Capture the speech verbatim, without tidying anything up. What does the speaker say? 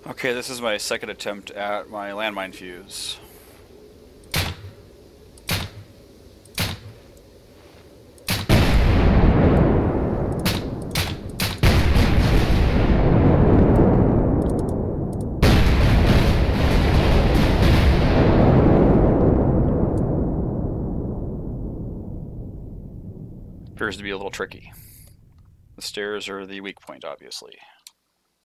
Okay, this is my second attempt at my landmine fuse. Appears to be a little tricky. The stairs are the weak point, obviously.